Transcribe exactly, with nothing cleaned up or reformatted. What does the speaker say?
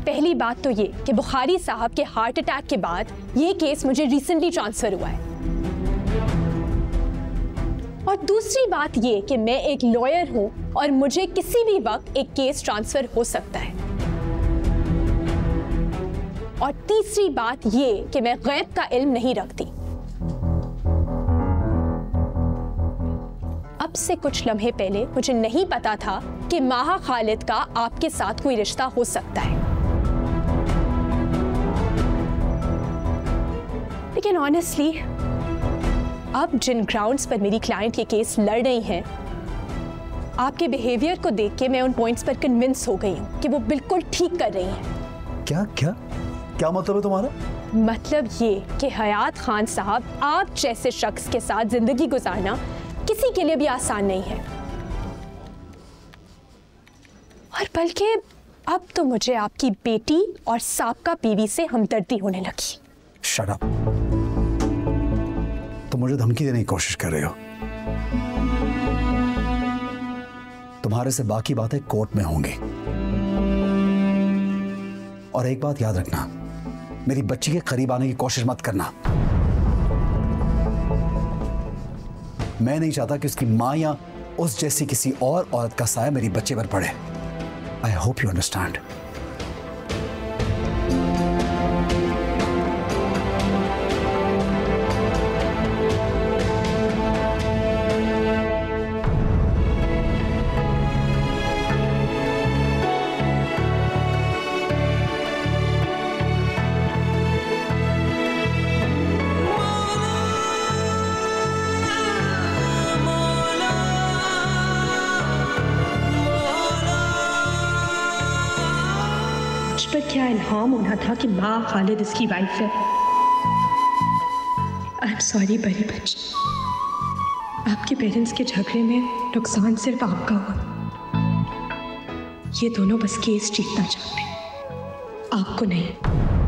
पहली बात तो ये कि बुखारी साहब के हार्ट अटैक के बाद ये केस मुझे रिसेंटली ट्रांसफर हुआ है, और दूसरी बात ये कि मैं एक लॉयर हूं और मुझे किसी भी वक्त एक केस ट्रांसफर हो सकता है, और तीसरी बात ये कि मैं गैब का इल्म नहीं रखती। अब से कुछ लम्हे पहले मुझे नहीं पता था कि माहा खालिद का आपके साथ कोई रिश्ता हो सकता है, लेकिन ऑनेस्टली अब जिन ग्राउंड्स पर मेरी क्लाइंट ये केस लड़ रही हैं, आपके बिहेवियर को देख के मैं उन पॉइंट्स पर कन्विंस हो गई हूँ कि वो बिल्कुल ठीक कर रही हैं। क्या क्या क्या मतलब है तुम्हारा? मतलब ये कि हयात खान साहब, आप जैसे शख्स के साथ जिंदगी गुजारना किसी के लिए भी आसान नहीं है, और बल्कि अब तो मुझे आपकी बेटी और साबका बीवी से हमदर्दी होने लगी। Shut up. तुम मुझे धमकी देने की कोशिश कर रहे हो। तुम्हारे से बाकी बातें कोर्ट में होंगी, और एक बात याद रखना, मेरी बच्ची के करीब आने की कोशिश मत करना। मैं नहीं चाहता कि उसकी मां या उस जैसी किसी और औरत का साया मेरी बच्चे पर पड़े। I hope you understand. पर क्या इल्हाम होना था कि माँ खालिद इसकी वाइफ है। आई एम सॉरी बड़ी बच्ची, आपके पेरेंट्स के झगड़े में नुकसान सिर्फ आपका हुआ। ये दोनों बस केस जीतना चाहते हैं, आपको नहीं।